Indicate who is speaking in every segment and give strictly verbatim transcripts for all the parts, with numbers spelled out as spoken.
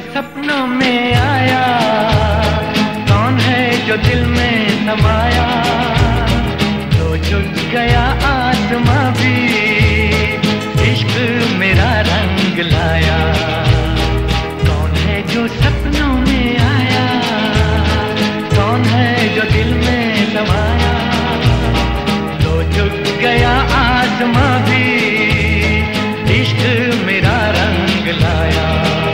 Speaker 1: सपनों में आया, कौन है जो दिल में समाया। तो झुक गया आसमां भी, इश्क मेरा रंग लाया। कौन है जो सपनों में आया, कौन है जो दिल में समाया। तो झुक गया आसमां भी, इश्क मेरा रंग लाया।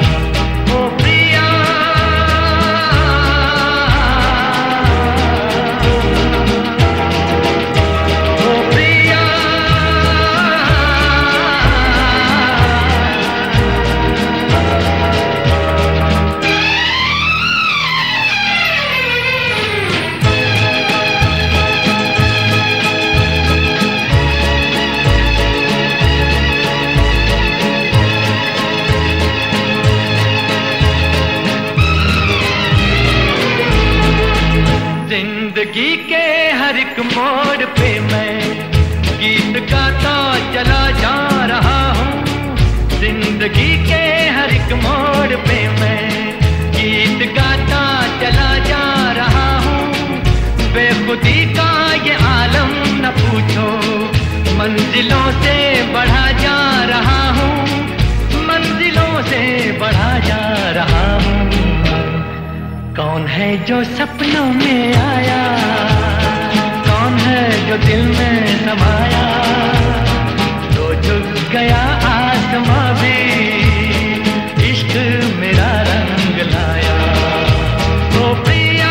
Speaker 1: जिंदगी के हर एक मोड़ पे मैं गीत गाता चला जा रहा हूँ। जिंदगी के हर एक मोड़ पे मैं गीत गाता चला जा रहा हूँ। बेखुदी का ये आलम न पूछो, मंजिलों से बढ़ा जा रहा हूँ। मंजिलों से बढ़ा जा रहा हूँ। कौन है जो सपनों में आया, कौन है जो दिल में समाया। तो झुक गया आसमां भी, इश्क मेरा रंग लाया। ओ प्रिया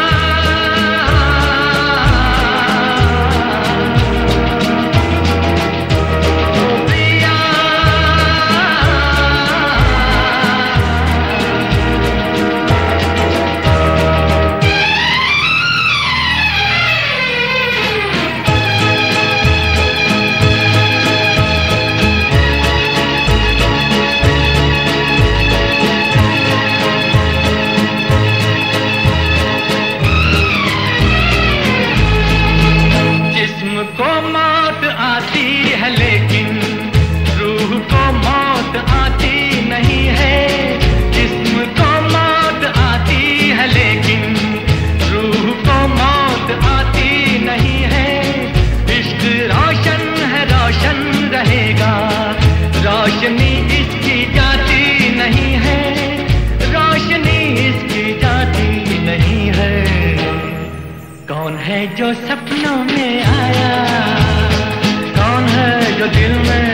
Speaker 1: ओ प्रिया को मौत आती है लेकिन रूह को मौत आती नहीं है। जिस्म को मौत आती है लेकिन रूह को मौत आती नहीं है। इश्क रोशन है, रोशन रहेगा, रोशनी इसकी जाती नहीं है। रोशनी इसकी जाती नहीं है। कौन है जो सपनों में आया, कौन है जो दिल में